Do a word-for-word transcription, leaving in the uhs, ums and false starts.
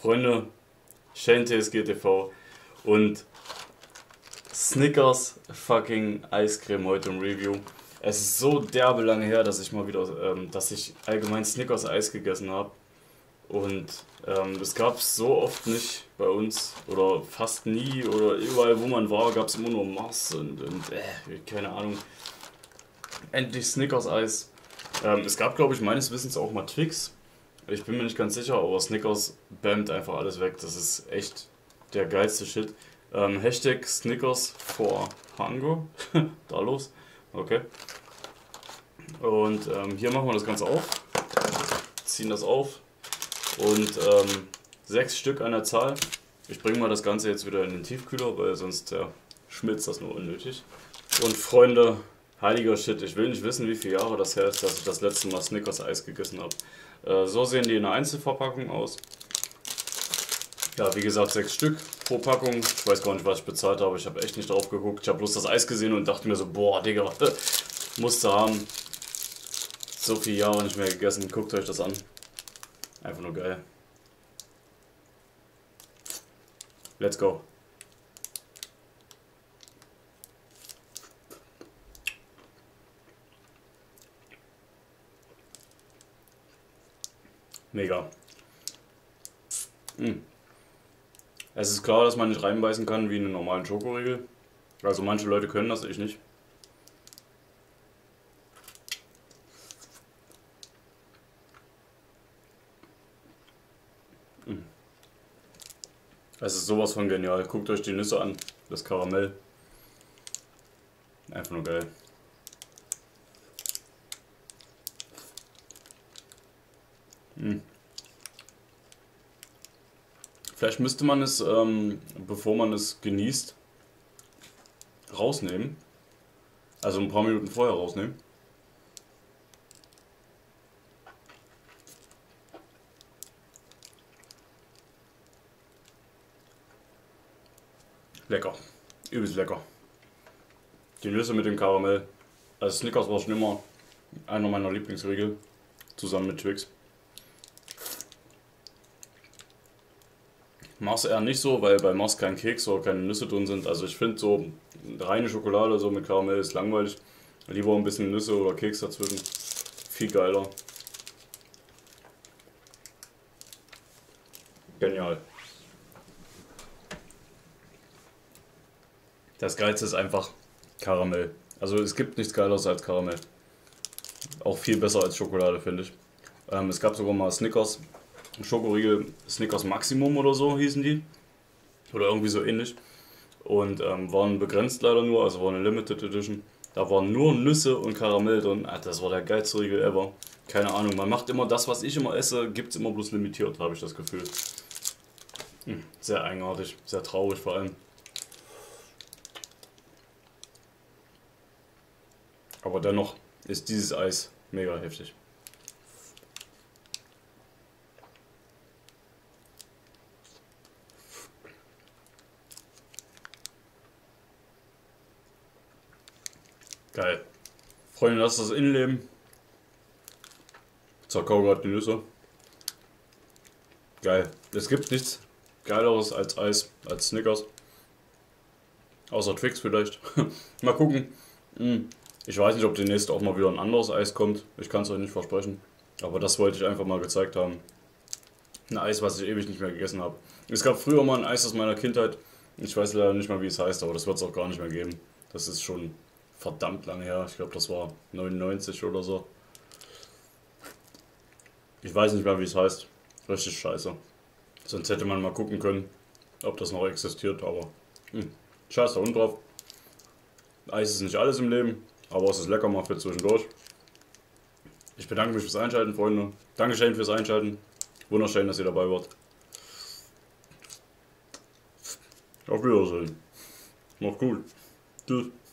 Freunde, Shane T S G T V und Snickers fucking Eiscreme heute im Review. Es ist so derbe lange her, dass ich mal wieder, ähm, dass ich allgemein Snickers Eis gegessen habe. Und ähm, das gab es so oft nicht bei uns oder fast nie oder überall wo man war, gab es immer nur Mars und, und äh, keine Ahnung. Endlich Snickers Eis. Ähm, es gab, glaube ich, meines Wissens auch mal Twix. Ich bin mir nicht ganz sicher, aber Snickers bammt einfach alles weg. Das ist echt der geilste Shit. Ähm, Hashtag Snickers for Hunger. Da los. Okay. Und ähm, hier machen wir das Ganze auf. Ziehen das auf. Und ähm, sechs Stück an der Zahl. Ich bringe mal das Ganze jetzt wieder in den Tiefkühler, weil sonst ja, schmilzt das nur unnötig. Und Freunde, heiliger Shit, ich will nicht wissen, wie viele Jahre das her ist, dass ich das letzte Mal Snickers Eis gegessen habe. Äh, so sehen die in der Einzelverpackung aus. Ja, wie gesagt, sechs Stück pro Packung. Ich weiß gar nicht, was ich bezahlt habe. Ich habe echt nicht drauf geguckt. Ich habe bloß das Eis gesehen und dachte mir so, boah, Digga, äh, musste haben. So viele Jahre nicht mehr gegessen. Guckt euch das an. Einfach nur geil. Let's go. Mega. Mm. Es ist klar, dass man nicht reinbeißen kann wie in einen normalen Schokoriegel. Also manche Leute können das, ich nicht. Mm. Es ist sowas von genial. Guckt euch die Nüsse an, das Karamell. Einfach nur geil. Mm. Vielleicht müsste man es, ähm, bevor man es genießt, rausnehmen. Also ein paar Minuten vorher rausnehmen. Lecker. Übelst lecker. Die Nüsse mit dem Karamell. Also Snickers war schon immer einer meiner Lieblingsriegel. Zusammen mit Twix. Mars eher nicht so, weil bei Mars kein Keks oder keine Nüsse drin sind. Also ich finde so reine Schokolade so mit Karamell ist langweilig. Lieber ein bisschen Nüsse oder Keks dazwischen. Viel geiler. Genial. Das Geilste ist einfach Karamell. Also es gibt nichts Geileres als Karamell. Auch viel besser als Schokolade, finde ich. Ähm, es gab sogar mal Snickers. Schokoriegel Snickers Maximum oder so hießen die. Oder irgendwie so ähnlich. Und ähm, waren begrenzt leider nur, also war eine Limited Edition. Da waren nur Nüsse und Karamell drin. Ah, das war der geilste Riegel ever. Keine Ahnung, man macht immer das, was ich immer esse, gibt es immer bloß limitiert, habe ich das Gefühl. Hm, sehr eigenartig, sehr traurig vor allem. Aber dennoch ist dieses Eis mega heftig. Geil. Freunde, das ist das Innenleben. Zerkau gerade die Nüsse. Geil. Es gibt nichts Geileres als Eis, als Snickers. Außer Twix vielleicht. Mal gucken. Ich weiß nicht, ob demnächst auch mal wieder ein anderes Eis kommt. Ich kann es euch nicht versprechen. Aber das wollte ich einfach mal gezeigt haben. Ein Eis, was ich ewig nicht mehr gegessen habe. Es gab früher mal ein Eis aus meiner Kindheit. Ich weiß leider nicht mal, wie es heißt, aber das wird es auch gar nicht mehr geben. Das ist schon verdammt lange her. Ich glaube, das war neunundneunzig oder so. Ich weiß nicht mehr, wie es heißt. Richtig scheiße. Sonst hätte man mal gucken können, ob das noch existiert, aber hm, scheiß da Hund drauf. Eis ist nicht alles im Leben, aber es ist lecker mal für zwischendurch. Ich bedanke mich fürs Einschalten, Freunde. Dankeschön fürs Einschalten. Wunderschön, dass ihr dabei wart. Auf Wiedersehen. Macht gut. Tschüss.